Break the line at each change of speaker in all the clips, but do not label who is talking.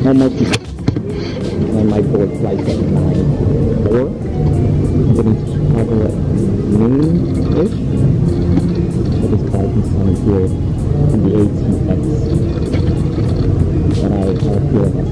almost, and my board flights at 9:04. Getting to Chicago at noon-ish. So this car can stand here in the ATX. But I feel like that's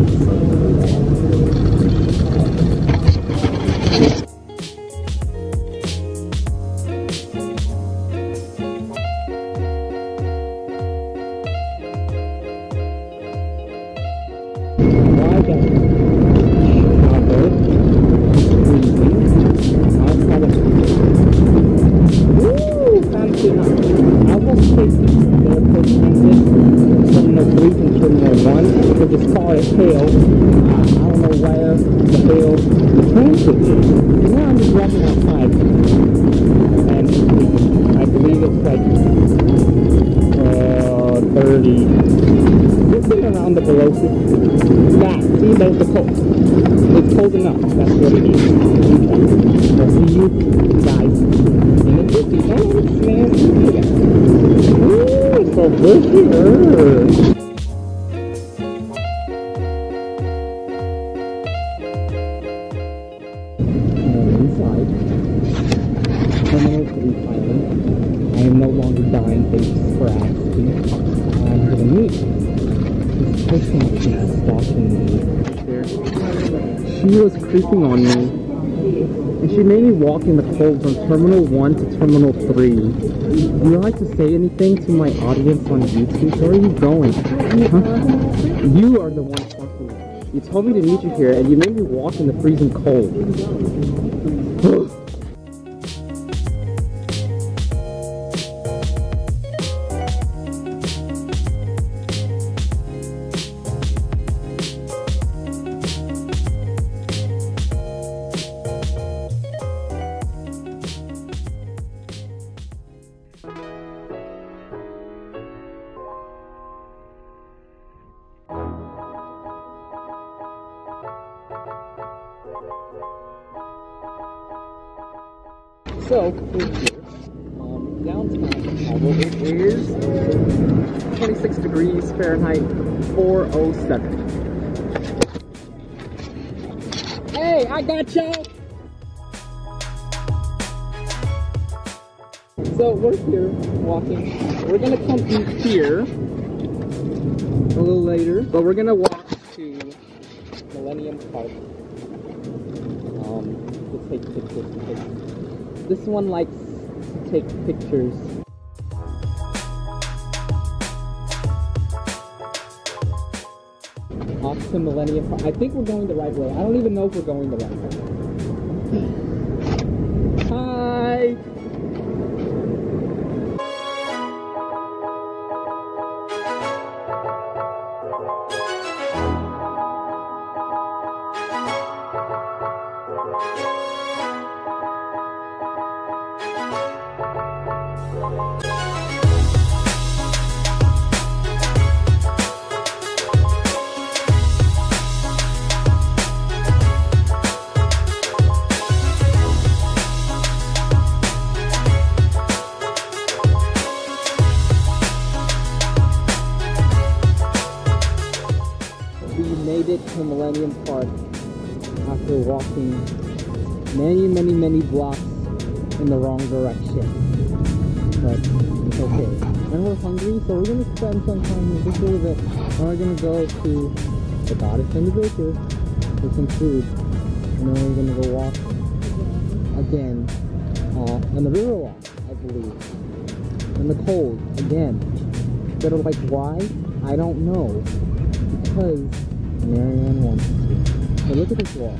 this car is hell. I don't know where the hell the transit is. Now I'm just walking outside. And I believe it's like 30. Something around the below 60. Yeah, see, there's the cold. It's cold enough. That's what it is. I'll see you guys in the 50s. Oh, man. Ooh, it's so good here. Terminal 3 Island. I am no longer dying, thanks for asking. I'm gonna meet this person that's stalking me. She was creeping on me, and she made me walk in the cold from Terminal 1 to Terminal 3. Would you like to say anything to my audience on YouTube? Where are you going? Huh? You are the one talking. You told me to meet you here, and you made me walk in the freezing cold. So, we're here, downtown Chicago. It is 26 degrees Fahrenheit, 407. Hey, I got y'all! So, we're here, walking. We're gonna come eat here a little later, but we're gonna walk to Millennium Park to take pictures. This one likes to take pictures. Off to Millennium Park. I think we're going the right way. I don't even know if we're going the right way. Hi! It to Millennium Park after walking many blocks in the wrong direction, but it's okay. And we're hungry, so we're gonna spend some time here just a little bit. And we're gonna go to the Goddess and the Baker for some food, and then we're gonna go walk again on the Riverwalk, I believe, in the cold again. But like, why? I don't know, because Marianne wants to. So look at this wall.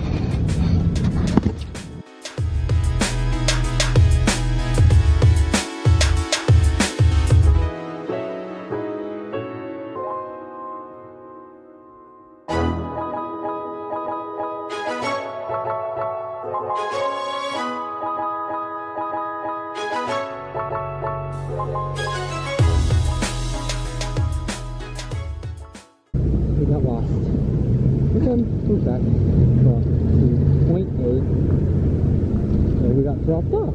We got lost. We're back to point A. So we got dropped off.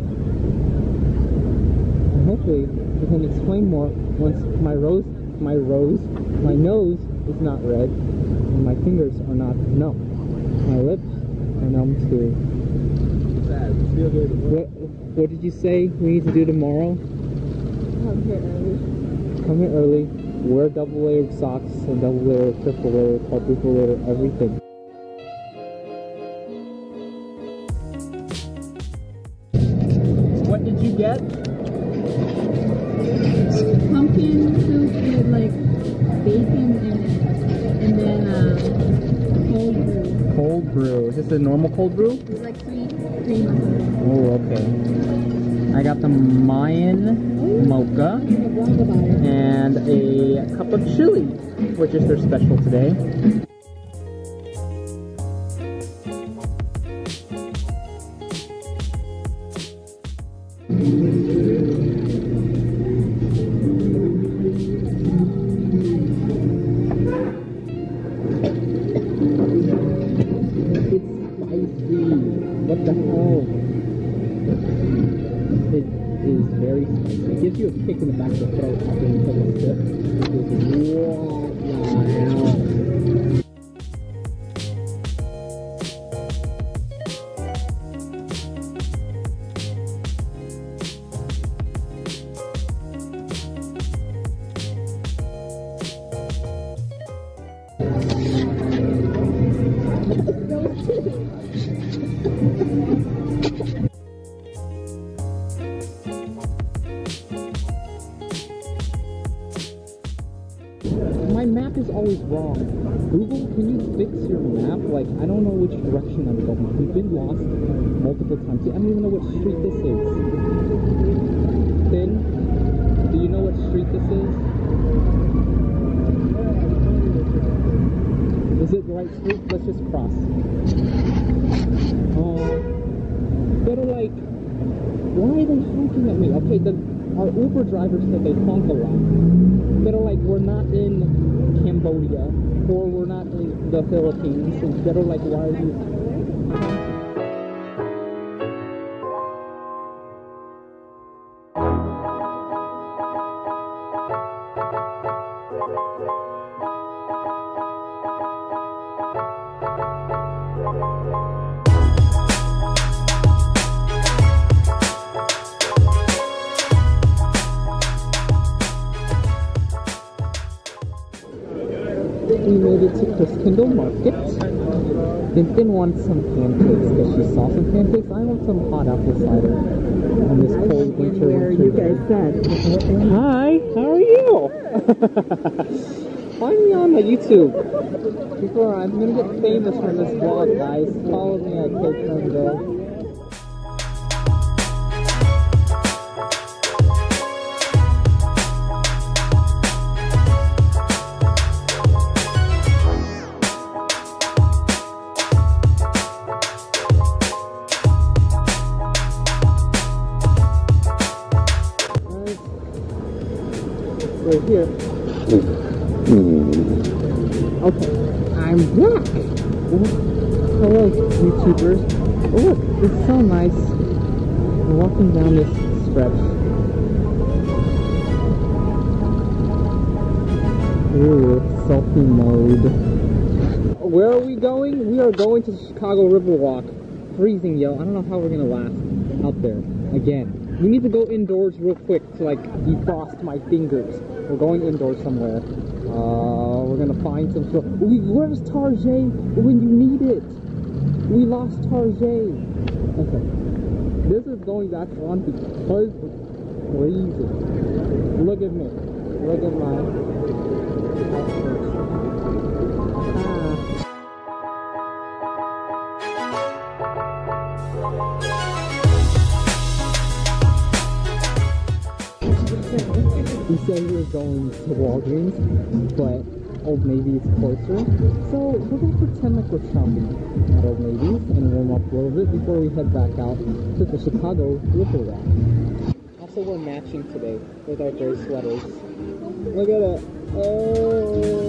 And hopefully we can explain more once my nose is not red. and my fingers are not numb. My lips are numb too. What did you say we need to do tomorrow?
Come here early.
Come here early, wear double layered socks and double layered, triple layered, quadruple layered, everything. What did you get?
Pumpkin soup with like bacon in it, and then cold brew.
Cold brew. Is this a normal cold brew?
It's like sweet cream or something.
Oh, okay. I got the Mayan mocha and a cup of chili, which is their special today. What the hell? It is very spicy. It gives you a kick in the back of the throat after you take a sip. It is what the hell? My map is always wrong. Google, can you fix your map? Like, I don't know which direction I'm going. We've been lost multiple times. I don't even know what street this is. Finn, do you know what street this is? Is it the right street? Let's just cross. But like, why are they honking at me? Okay, our Uber driver said they honk a lot. But like, we're not in Cambodia, or we're not in the Philippines. Instead of like, why are you? We made it to Christkindle Market. Tintin wants some pancakes because she saw some pancakes. I want some hot apple cider on this cold winter.
Where you guys said.
Hi, how are you? Find me on my YouTube. I'm gonna get famous from this vlog, guys. Follow me at KTurnville. Right here. Okay, I'm back. Hello, YouTubers. Oh, look, it's so nice. We're walking down this stretch. Ooh, selfie mode. Where are we going? We are going to the Chicago Riverwalk. Freezing, yo. I don't know how we're gonna last out there again. We need to go indoors real quick to like defrost my fingers. We're going indoors somewhere. We're gonna find some stuff. Where's Tarjay when you need it? We lost Tarjay. Okay. This is going back on because it's freezing. Look at me. Look at my outfit. We said we were going to Walgreens, but Old Navy is closer. So we're going to pretend like we're shopping at Old Navy and warm up a little bit before we head back out to the Chicago Riverwalk. Also, we're matching today with our gray sweaters. Look at it. Oh.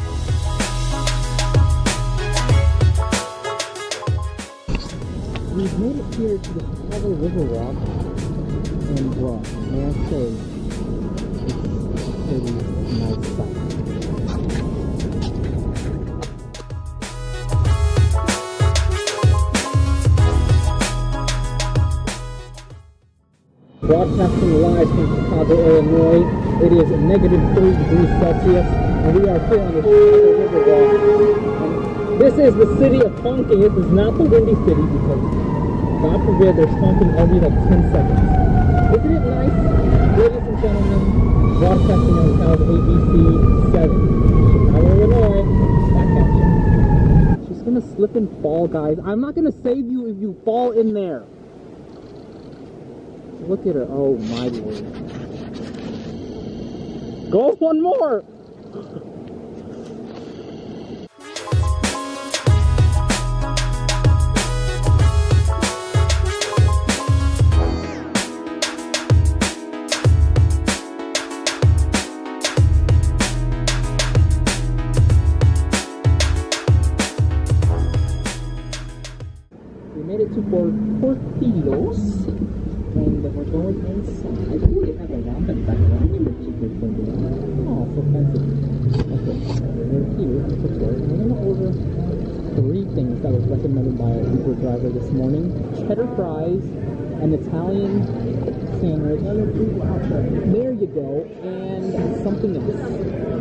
We've made it here to the Chicago Riverwalk, and bro, may I say, it's pretty nice sight. Broadcasting live from Chicago, Illinois. It is negative 3 degrees Celsius, and we are here on the Chicago Riverwalk. And this is the city of honking. This is not the Windy City because, God forbid, there's honking every like 10 seconds. Isn't it nice, ladies and gentlemen? Broadcasting on Cal ABC 7, Chicago, Illinois. Back at you. She's gonna slip and fall, guys. I'm not gonna save you if you fall in there. Look at her. Oh my lord. Go one more! We made it to Portillo's. And we're going inside. Ooh, they have a ramen back there. I think the chicken thing. Oh, so fancy. Okay, we're here at the store. We're going to order 3 things that was recommended by our Uber driver this morning. Cheddar fries, an Italian sandwich. There you go. And something else.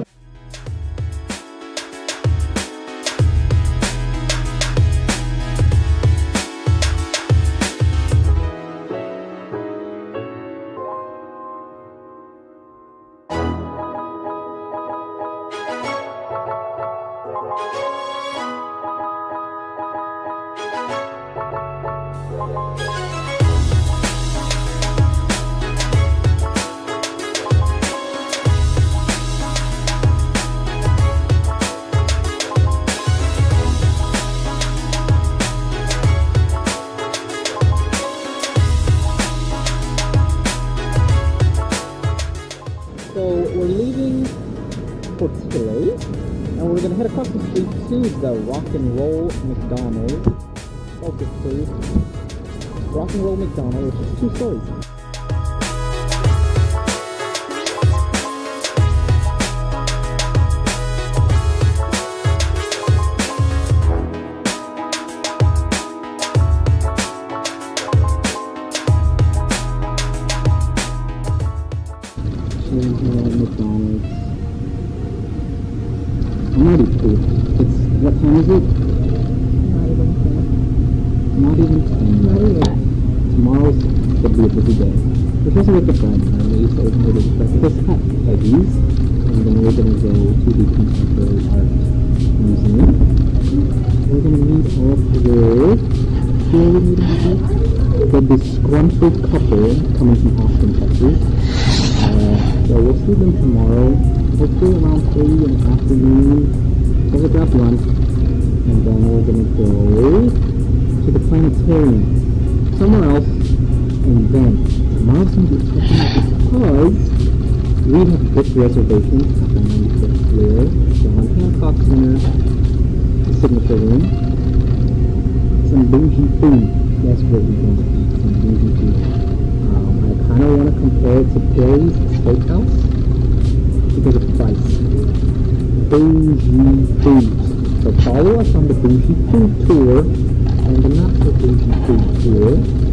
We're leaving Portillo's, and we're gonna head across the street to the Rock and Roll McDonald's. Focus, please. Rock and Roll McDonald's, which is 2 stories. McDonald's. I'm already cool. It's, what time is it? Not even 10. Not even. Tomorrow's gonna be a busy day. We're supposed to wake up bright and early, so we're going to breakfast at Peggy's, and then we're going to go to the Contemporary Art Museum. We're going to meet up with, who are we meeting with? The disgruntled couple coming from Austin, Texas. So we'll see them tomorrow, hopefully around 3 in the afternoon. We're going to grab lunch, and then we're going to go to the planetarium, somewhere else, and then tomorrow's going to be exciting because we have booked reservations at the 95th floor, John Hancock Center, the Signature Room, some bougie food. That's what we're going to eat, some bougie food. I kind of want to compare it to Perry's Steakhouse because of price. Bougie food. So follow us on the Bougie Food Tour and the Not So Bougie Food Tour.